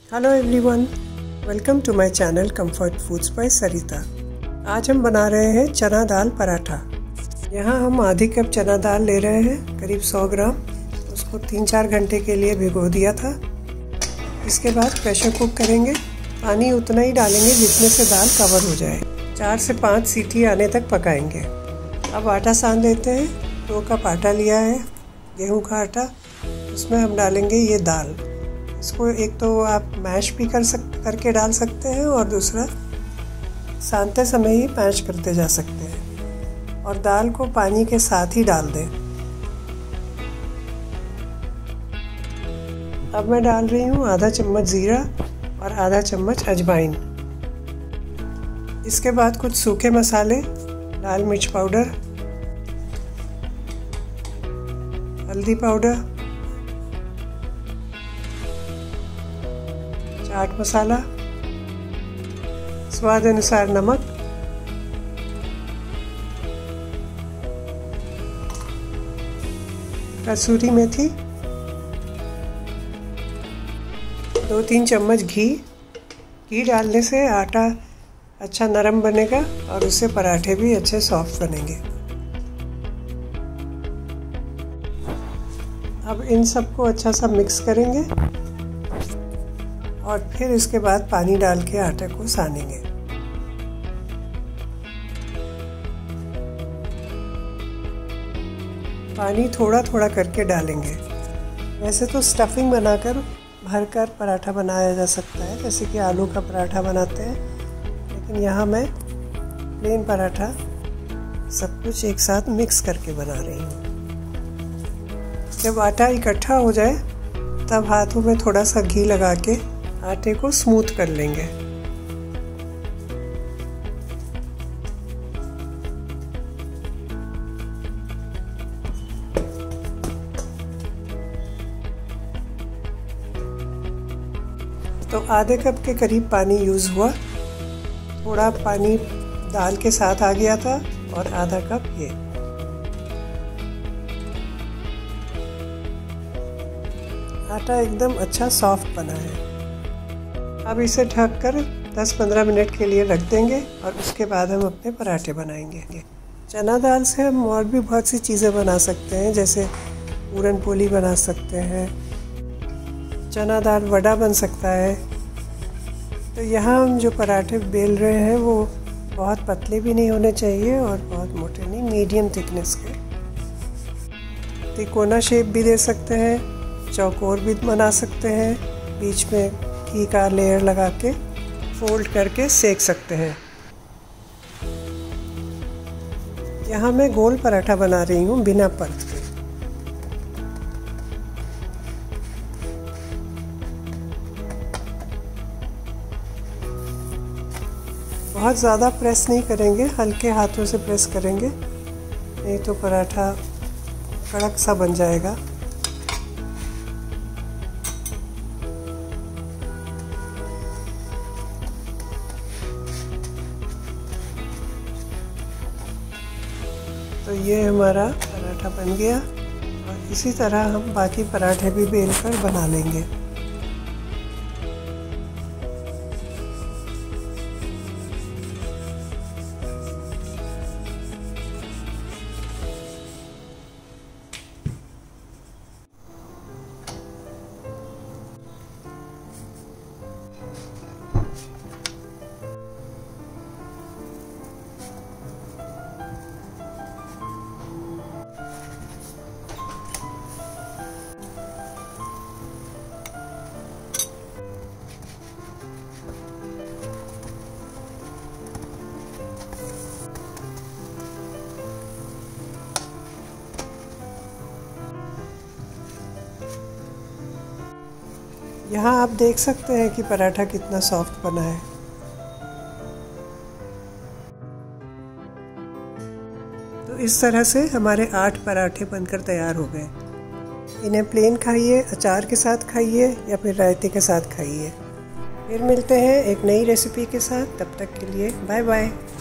Hello everyone, welcome to my channel comfort foods by Sarita. आज हम बना रहे हैं चना दाल पराठा। यहाँ हम आधी कप चना दाल ले रहे हैं, करीब 100 ग्राम। उसको 3-4 घंटे के लिए भिगो दिया था। इसके बाद प्रेशर कुक करेंगे। पानी उतना ही डालेंगे जितने से दाल कवर हो जाए। 4 से 5 सीटी आने तक पकाएंगे। अब आटा सान लेते हैं। 2 कप आटा लिया है, गेहूँ का आटा। उसमें हम डालेंगे ये दाल। इसको एक तो आप मैश भी करके डाल सकते हैं और दूसरा सानते समय ही मैश करते जा सकते हैं। और दाल को पानी के साथ ही डाल दें। अब मैं डाल रही हूँ आधा चम्मच जीरा और आधा चम्मच अजवाइन। इसके बाद कुछ सूखे मसाले, लाल मिर्च पाउडर, हल्दी पाउडर, चाट मसाला, स्वाद अनुसार नमक, कसूरी मेथी, 2-3 चम्मच घी। घी डालने से आटा अच्छा नरम बनेगा और उससे पराठे भी अच्छे सॉफ्ट बनेंगे। अब इन सबको अच्छा सा मिक्स करेंगे और फिर इसके बाद पानी डाल के आटे को सानेंगे। पानी थोड़ा थोड़ा करके डालेंगे। वैसे तो स्टफिंग बनाकर भरकर पराठा बनाया जा सकता है, जैसे कि आलू का पराठा बनाते हैं, लेकिन यहाँ मैं प्लेन पराठा सब कुछ एक साथ मिक्स करके बना रही हूँ। जब आटा इकट्ठा हो जाए तब हाथों में थोड़ा सा घी लगा के आटे को स्मूथ कर लेंगे। तो आधे कप के करीब पानी यूज़ हुआ। थोड़ा पानी दाल के साथ आ गया था और आधा कप ये। आटा एकदम अच्छा सॉफ्ट बना है। अब इसे ढककर 10-15 मिनट के लिए रख देंगे और उसके बाद हम अपने पराठे बनाएंगे। चना दाल से हम और भी बहुत सी चीज़ें बना सकते हैं, जैसे पूरन पोली बना सकते हैं, चना दाल वड़ा बन सकता है। तो यहाँ हम जो पराठे बेल रहे हैं वो बहुत पतले भी नहीं होने चाहिए और बहुत मोटे नहीं, मीडियम थिकनेस के। तिकोना शेप भी दे सकते हैं, चौकोर भी बना सकते हैं, बीच में घी का लेयर लगा के फोल्ड करके सेक सकते हैं। यहाँ मैं गोल पराठा बना रही हूँ बिना परत के। बहुत ज़्यादा प्रेस नहीं करेंगे, हल्के हाथों से प्रेस करेंगे, नहीं तो पराठा कड़क सा बन जाएगा। तो ये हमारा पराठा बन गया और इसी तरह हम बाकी पराठे भी बेलकर बना लेंगे। यहाँ आप देख सकते हैं कि पराठा कितना सॉफ्ट बना है। तो इस तरह से हमारे 8 पराठे बनकर तैयार हो गए। इन्हें प्लेन खाइए, अचार के साथ खाइए या फिर रायते के साथ खाइए। फिर मिलते हैं एक नई रेसिपी के साथ। तब तक के लिए बाय बाय।